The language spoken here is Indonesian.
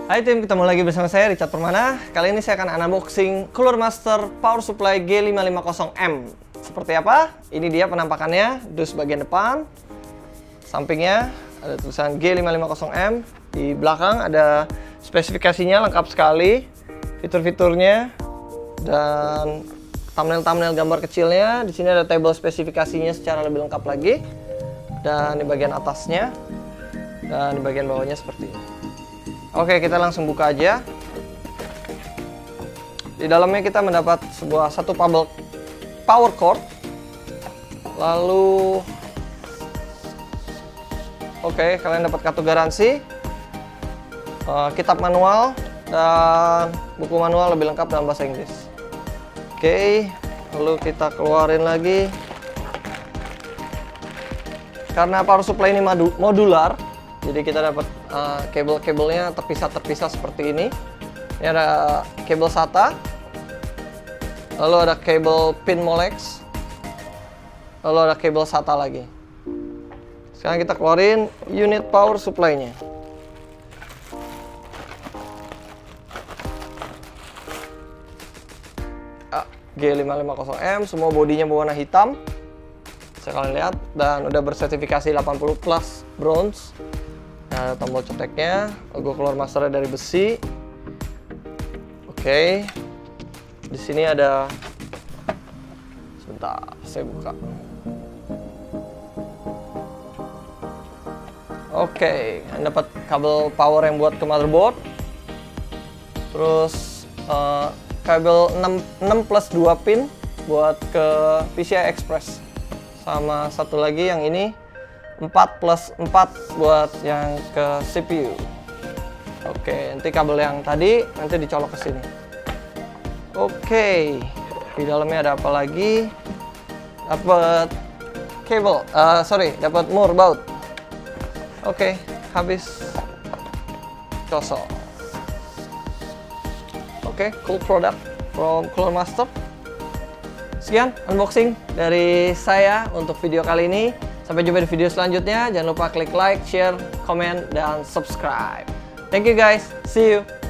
Hai tim, ketemu lagi bersama saya Richard Permana. Kali ini saya akan unboxing Cooler Master Power Supply G550M. Seperti apa? Ini dia penampakannya. Dus bagian depan, sampingnya ada tulisan G550M. Di belakang ada spesifikasinya lengkap sekali, fitur-fiturnya dan thumbnail gambar kecilnya. Di sini ada tabel spesifikasinya secara lebih lengkap lagi. Dan di bagian atasnya dan di bagian bawahnya seperti ini. Oke, kita langsung buka aja. Di dalamnya kita mendapat satu power cord. Lalu oke, kalian dapat kartu garansi, kitab manual, dan buku manual lebih lengkap dalam bahasa Inggris. Oke, lalu kita keluarin lagi. Karena power supply ini modular, jadi kita dapat kabel-kabelnya terpisah seperti ini. Ini ada kabel SATA, lalu ada kabel pin Molex, lalu ada kabel SATA lagi. Sekarang kita keluarin unit power supply-nya. G550M, semua bodinya berwarna hitam. Bisa kalian lihat, dan udah bersertifikasi 80 plus bronze. Nah, ada tombol ceteknya, logo Cooler Master dari besi. Oke, di sini ada, sebentar, saya buka. Oke, dapat kabel power yang buat ke motherboard. Terus kabel 6 plus 2 pin buat ke PCI Express. Sama satu lagi yang ini 4 plus 4 buat yang ke CPU. Oke, nanti kabel yang tadi nanti dicolok ke sini. Oke, di dalamnya ada apa lagi? Dapat kabel, dapat more baut. Oke, habis kosong. Oke, cool product from Cooler Master. Sekian unboxing dari saya untuk video kali ini. Sampai jumpa di video selanjutnya. Jangan lupa klik like, share, komen, dan subscribe. Thank you guys. See you.